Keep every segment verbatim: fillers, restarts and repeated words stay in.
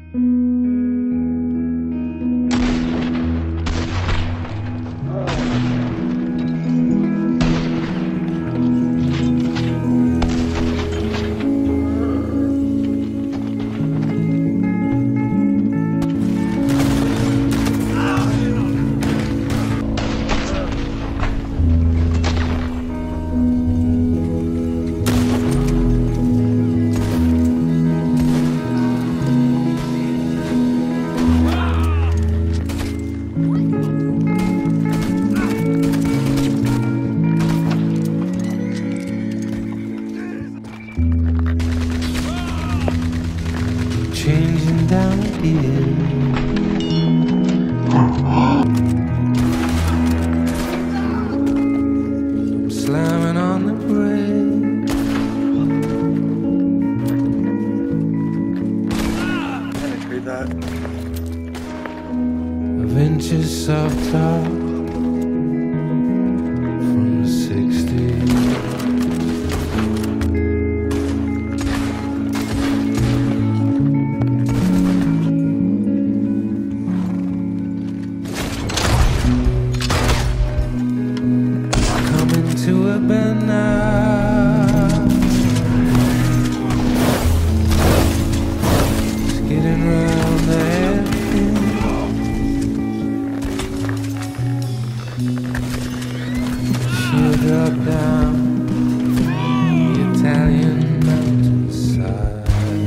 Changing down here, I'm slamming on the brake. Penetrate that. Of inches of top from the sixties. To a bend now, skidding round the head. She'll drop down the Italian mountainside.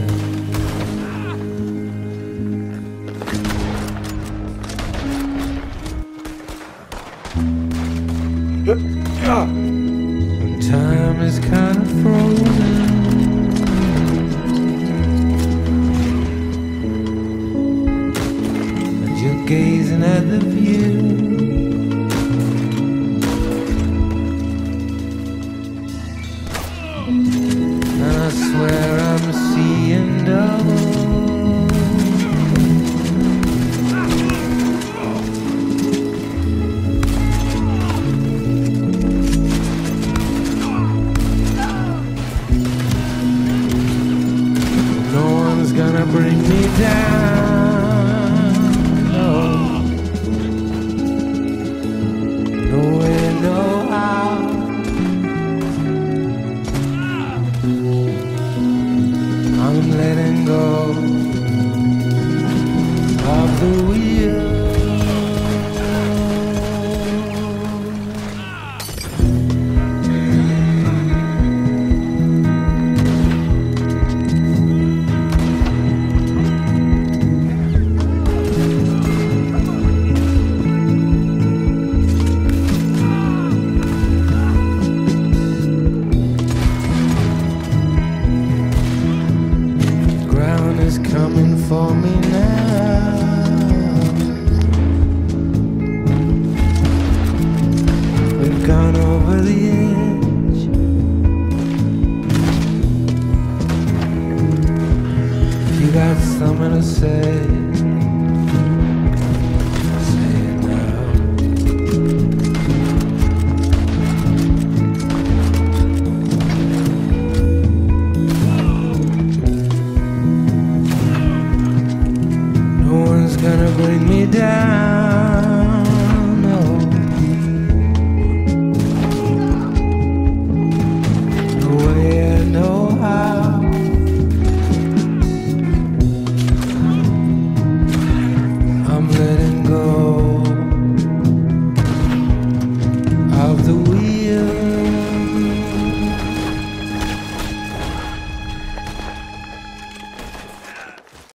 When time is kind of frozen, and you're gazing at the view, and I swear I'm seeing double. Gonna bring me down, no, no way, no how. I'm letting go of the wheel. Is coming for me now. We've gone over the edge. If you got something to say, say it now. Gonna bring me down.